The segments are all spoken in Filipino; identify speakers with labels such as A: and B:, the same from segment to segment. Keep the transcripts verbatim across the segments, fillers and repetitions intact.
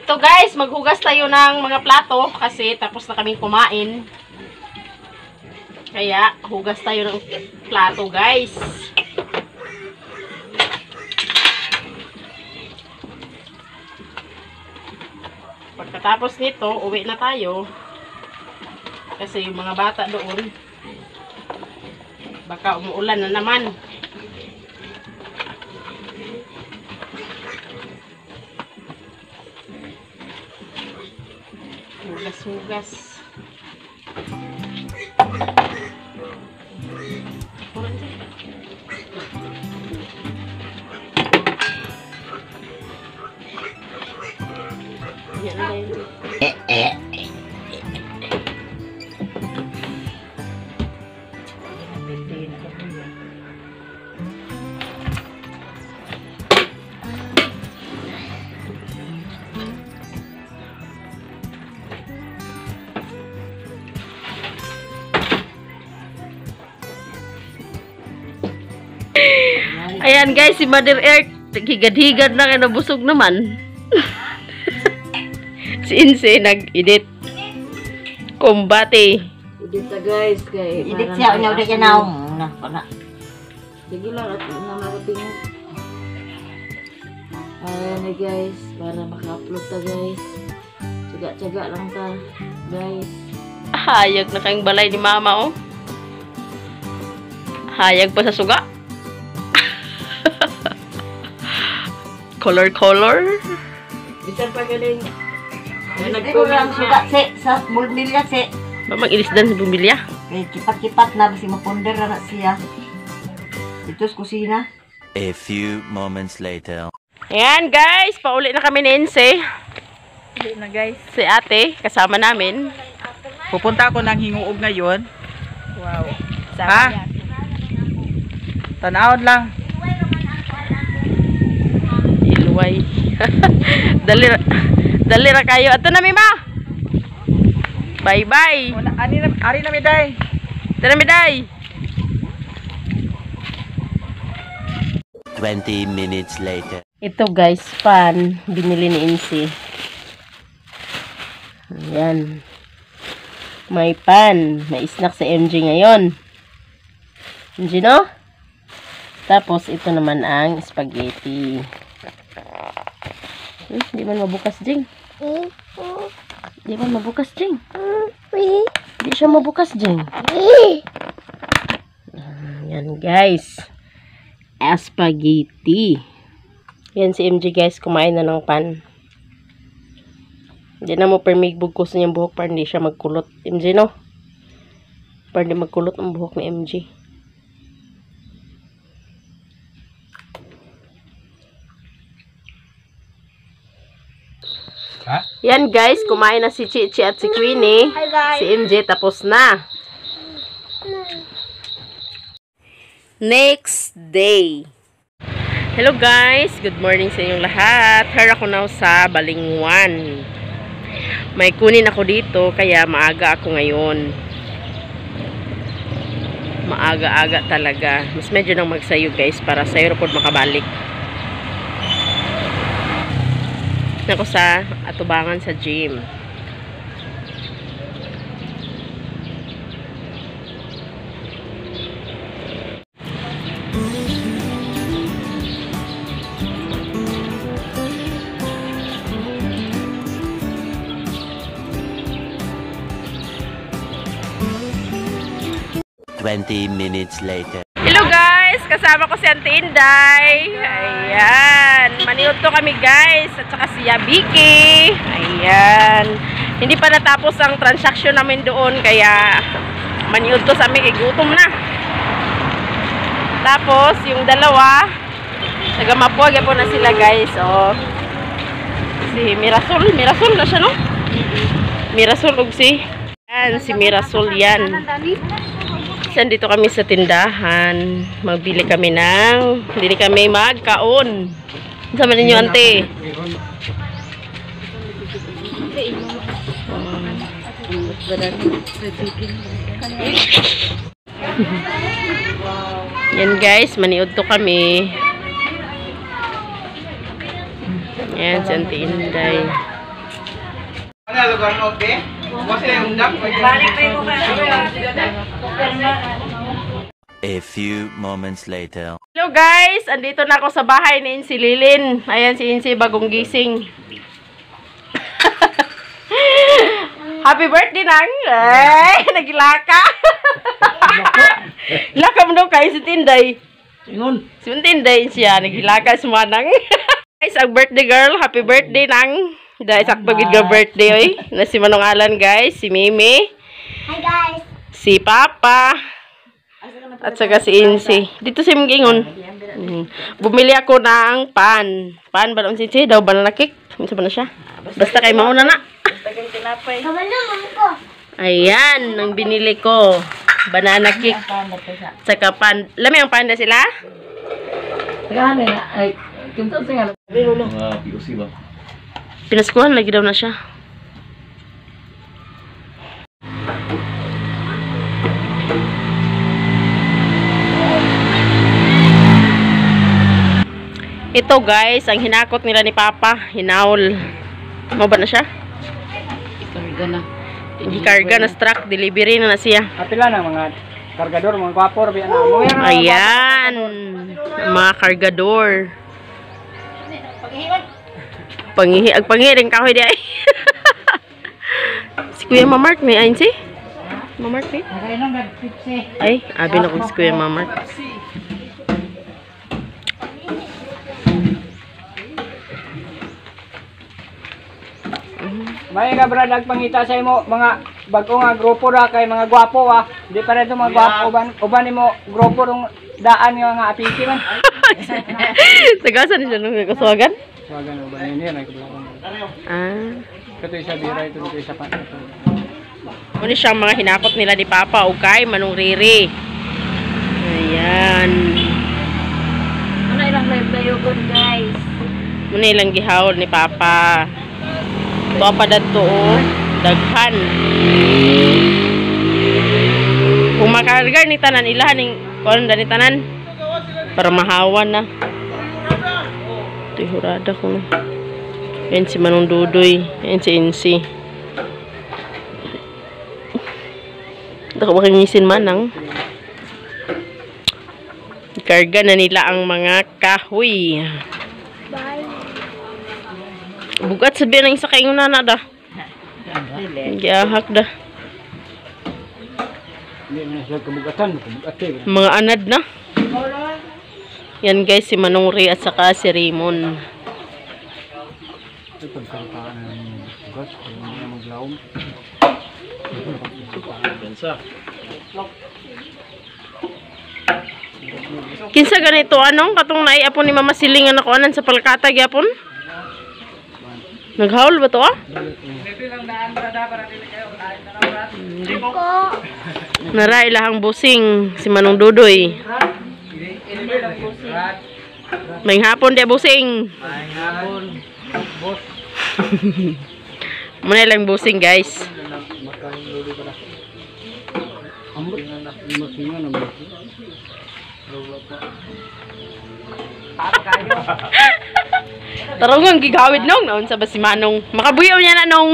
A: Ito guys, maghugas tayo ng mga plato kasi tapos na kaming kumain. Kaya hugas tayo ng plato guys. Pagkatapos nito, uwi na tayo. Kasi yung mga bata doon, baka umuulan na naman. Hugas-hugas. Yan na yun. Eh, eh. Ayan guys, si Mother Earth higad-higad na kaya nabusog naman. Si Inse nag-edit kumbate.
B: Edit na guys kay
C: edit siya unya udah kinaw na pala.
B: Sige lang at na marating. Ayan na guys, para maka-upload ta guys. Tsaga-tsaga lang ta guys.
A: Hayag na kayong balay ni mama oh. Hayag pa sa suga. Color color.
B: Bisan pa galing.
C: Nagko lang suga se sa bulbilya se.
A: Ba mag-ilisdan sa bumbilya?
C: Eh kipat-kipat na basi maponder na siya. Ito sa kusina.
D: A few moments later.
A: Ayan guys, pauli na kami ni Inse. Uli na guys. Si ate, kasama namin.
E: Pupunta ako ng Hinguog ngayon.
A: Wow.
E: Ha? Tanawad lang.
A: Iluway. Dali ra, dali ra kayo. Ato na mima. Bye bye.
E: Una, ani na, ari na miday.
A: Tara miday.
D: Twenty minutes later.
A: Ito guys, pan binili ni Inse. Ayan. May pan, may snack sa M J ngayon. M J no? Tapos ito naman ang spaghetti. Hmm, di man mabukas, Jing. Di man mabukas, Jing. Di siya mabukas, Jing. Yan, guys. Spaghetti. Yan si M J, guys. Kumain na ng pan. Hindi na mo permig bugkos niyang buhok para hindi siya magkulot. M J, no? Para hindi magkulot ang buhok ni M J.
E: Ha?
A: Yan guys, kumain na si Chichi at si Queenie. Si M J tapos na. Next day. Hello guys, good morning sa inyong lahat. Here ako now sa Balingwan. May kunin ako dito kaya maaga ako ngayon. Maaga-aga talaga. Mas medyo nang magsayo guys para sa aeroport makabalik. Ako sa atubangan sa gym.
D: Twenty minutes later.
A: Hello guys! Kasama ko si Auntie Inday. Ayan. Maniod to kami guys. At saka si Yabiki. Ayan. Hindi pa natapos ang transaction namin doon. Kaya maniod to sa amin. Gutom na. Tapos yung dalawa. Nagamapuag po na sila guys. O. Si Mirasol. Mirasol na siya no? Mirasol og si. Ayan. Si Mirasol yan. Dito kami sa tindahan. Magbili kami ng hindi kami magkaon. Sama ninyo ante. Yan guys, maniud to kami. Yan si Auntie Inday.
D: A few moments later.
A: Hello guys, andito na ako sa bahay ni Insi Lilin. Ayan si Insi bagong gising. Happy birthday nang. Ay, nagilaka. Laka mo daw kay si Tinday.
E: Ingon.
A: Si Tinday siya nagilaka sumanang. Guys, ang birthday girl, happy birthday nang. Dahil sakto gid nga birthday oy. Na si Manong Alan guys, si Mimi.
F: Hi guys.
A: Si Papa. At saka si Insi. Dito si Mgingon. Mm. Bumili ako ng pan. Pan ba si Insi? Daw banana cake. Ano ba na siya? Basta kay mauna na.
F: Kabalo mo ko.
A: Ayan, ang binili ko. Banana cake. Saka pan. Lami ang panda sila?
C: Gana na. Ay, kinto siya.
G: Mga P O C ba?
A: Pinaskuhan lagi daw na siya. Ito guys, ang hinakot nila ni Papa, hinaul. Mo ba na siya?
C: Karga na.
A: Gikarga na truck, delivery na na siya.
E: Apila na mga kargador, mga gwapor, biyan na. Mo yan.
A: Ayan, mga kargador. Pangihi, ag pangihi kahoy di ay. Si Kuya Mamark ni ayin si? Mamark ni?
C: Nakainom na pipsi.
A: Ay, abi na ko si Kuya Mamark.
E: May nga brad nagpangita sa imo mga bag-o nga grupo ra kay mga gwapo ah. Di pa rin mga gwapo uban uban nimo grupo rong daan nga nga apiki man.
A: Tagasan siya nung kasuwagan?
E: Wagan uban ni na kablakan.
A: Ah.
E: Kato isa bira ito dito isa pa.
A: Ano siyang mga hinakot nila ni Papa o kay Manong Riri. Ayan.
C: Ano ilang live na yun guys?
A: Muna ilang gihawol ni Papa. Ito pa dato o. Daghan. Kung makarga ni tanan ilahan ning kuan ni tanan para mahawan na. Ito hurada ko na. Yan si Manong Dudoy. Yan si Insi. Dako ba kangisin manang? Karga na nila ang mga kahoy.
F: Bye.
A: Bugat sabihin ng isa kayong nana da. Giyahak da.
E: Hindi na siya kabugatan, kabugate.
A: Mga anad na. Yan guys, si Manong Ray at saka si Raymond.
E: Ito pagkakaan ng bugas, kung hindi na maglaom.
A: Kinsa ganito anong katong naiapon ni Mama Siling na nakuanan sa palkata gyapon? Naghaul ba to ah? Nara ilahang busing si Manong Dudoy. May hapon dia busing.
E: May hapon. Boss.
A: Muna lang busing guys.
E: Ambot na masingan na boss.
A: Tarong ang gigawid nung naon sa ba si Manong. Makabuyaw niya na nung.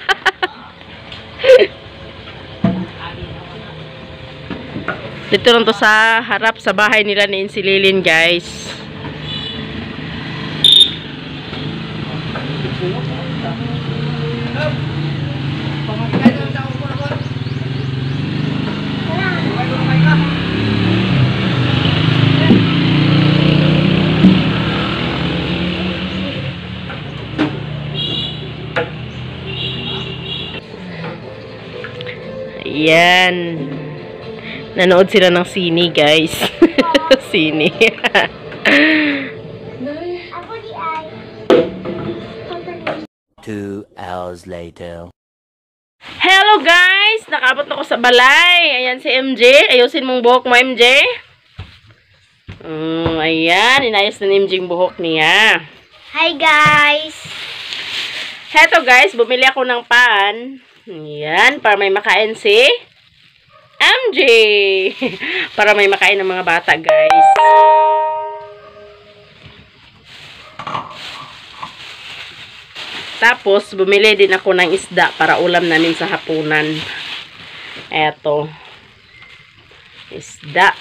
A: Dito lang to sa harap sa bahay nila ni Insi Lilin guys. Ayan. Nanood sila ng sini, guys. Sini.
F: Ako di ay.
D: Two hours later.
A: Hello, guys! Nakabot na ko sa balay. Ayan si M J. Ayusin mong buhok mo, M J. Um, ayan. Inayos na ni M J yung buhok niya.
F: Hi guys.
A: Heto, guys. Bumili ako ng pan. Ayan. Para may makain si M J. Para may makain ng mga bata, guys. Tapos, bumili din ako ng isda para ulam namin sa hapunan. Eto. Isda.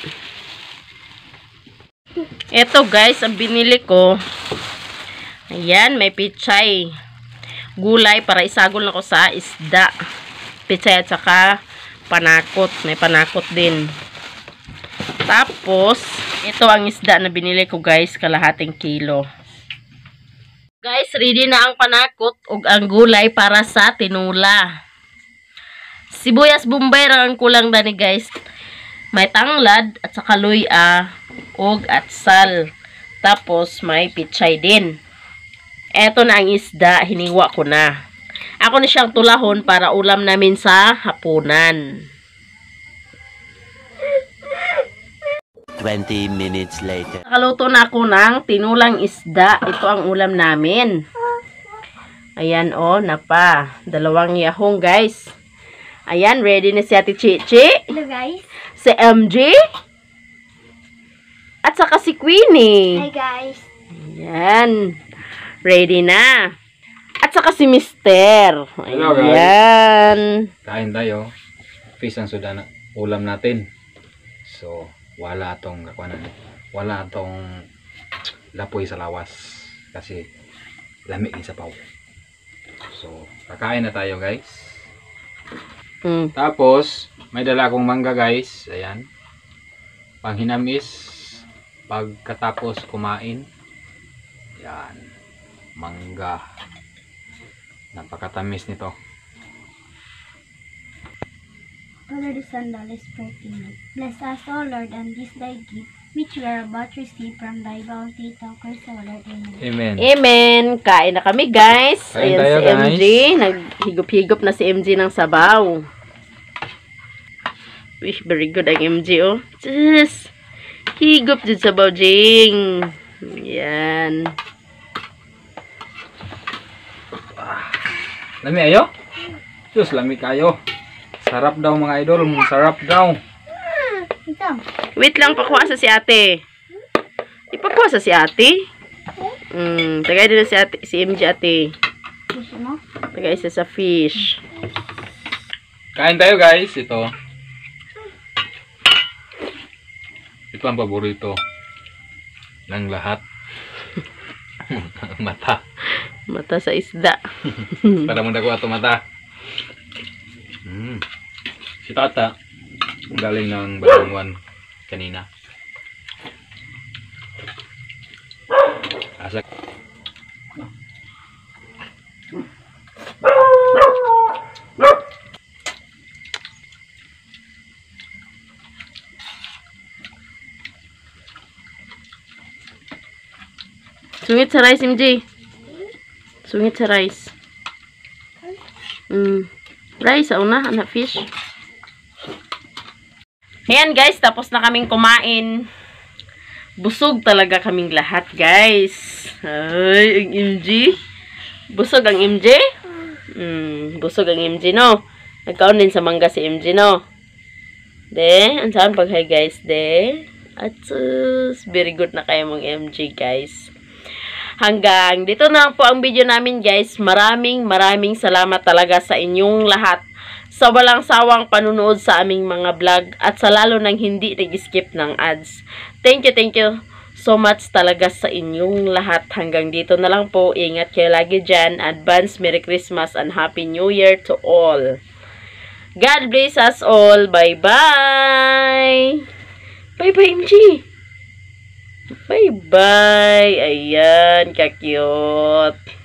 A: Eto guys, ang binili ko. Ayan, may pichay. Gulay para isagol na ko sa isda. Pichay at saka panakot. May panakot din. Tapos, ito ang isda na binili ko guys, kalahating kilo. Guys, ready na ang panakot ug ang gulay para sa tinula. Sibuyas bombay ra ang kulang dani guys. May tanglad at saka luya ug atsal. Tapos may pichay din. Eto na ang isda, hiniwa ko na. Ako na siyang tulahon para ulam namin sa hapunan.
D: twenty minutes later.
A: Nakaluto na ako ng tinulang isda. Ito ang ulam namin. Ayan o, oh, napa. Dalawang yahong guys. Ayan, ready na si Ate Chichi.
F: Hello guys.
A: Si M J. At saka si Queenie.
F: Hi guys.
A: Ayan. Ready na. At saka si Mister.
G: Hello, guys.
A: Ayan.
G: Kain tayo. Fish ang suda na ulam natin. So, wala atong kakuanan. Wala atong lapoy sa lawas kasi lamig ni sa paw. So, kakain na tayo, guys.
A: Mm.
G: Tapos, may dala akong mangga, guys. Ayan. Panghinamis pagkatapos kumain. Ayan. Mangga. Napakatamis nito.
F: Father, the Son, the Holy Spirit. Bless us, O Lord, and this thy gift, which we are about to receive from thy bounty, thou Christ our Lord. Amen.
G: Amen.
A: Amen. Kain na kami, guys.
G: Kain
A: Ayan
G: tayo,
A: si M J.
G: guys.
A: Naghigop-higop na si M J ng sabaw. Wish, very good ang M J, oh. Just higop dyan sabaw, Jing. Ayan.
G: Lami ayo? Diyos, lami kayo. Sarap daw mga idol. Sarap daw.
F: Ito.
A: Wait lang, pakuha sa si ate. Ipakuha sa si ate. Mm, tagay din na si ate, si M J ate.
F: Gusto mo?
A: Tagay isa sa fish.
G: Kain tayo, guys. Ito. Ito ang paborito ng lahat. Mata.
A: Mata sa isda.
G: Para mong dago ato mata. Mm. Si Tata, galing ng Balangwan kanina. Asa.
A: Sungit sa rice, M J. Sungit sa rice. Mm. Rice, una, anak fish. Ayan guys, tapos na kaming kumain. Busog talaga kaming lahat, guys. Ay, ang M J. Busog ang M J? Mm, busog ang M J, no? Nagkaon din sa mangga si M J, no? De, ang saan pag hi guys, de? At sus, very good na kayo mong M J, guys. Hanggang dito na po ang video namin, guys. Maraming maraming salamat talaga sa inyong lahat sa walang sawang panunood sa aming mga vlog at sa lalo nang hindi nag-skip ng ads. Thank you, thank you so much talaga sa inyong lahat. Hanggang dito na lang po. Ingat kayo lagi dyan. Advance Merry Christmas and Happy New Year to all. God bless us all. Bye-bye. Bye-bye, M G. Bye-bye. Ayan, ka-cute.